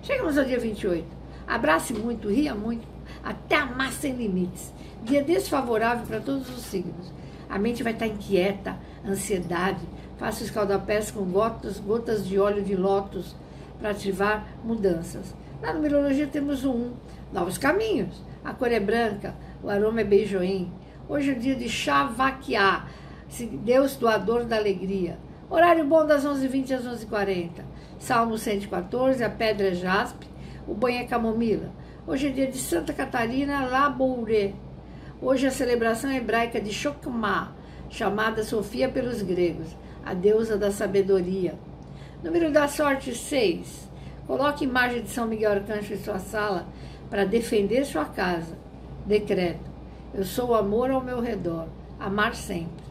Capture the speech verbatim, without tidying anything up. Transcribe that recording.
Chegamos ao dia vinte e oito. Abrace muito, ria muito, até amar sem limites. Dia desfavorável para todos os signos. A mente vai estar inquieta, ansiedade. Faça o escaldapés com gotas, gotas de óleo de lótus para ativar mudanças. Na numerologia temos o um, novos caminhos. A cor é branca, o aroma é beijoim. Hoje é o dia de Shavakiá, Deus doador da alegria. Horário bom das onze e vinte às onze e quarenta. Salmo cento e quatorze, a pedra é jaspe, o banho é camomila. Hoje é dia de Santa Catarina Labouré. Hoje é a celebração hebraica de Chokmah, chamada Sofia pelos gregos, a deusa da sabedoria. Número da sorte, seis. Coloque imagem de São Miguel Arcanjo em sua sala para defender sua casa. Decreto: eu sou o amor ao meu redor, amar sempre.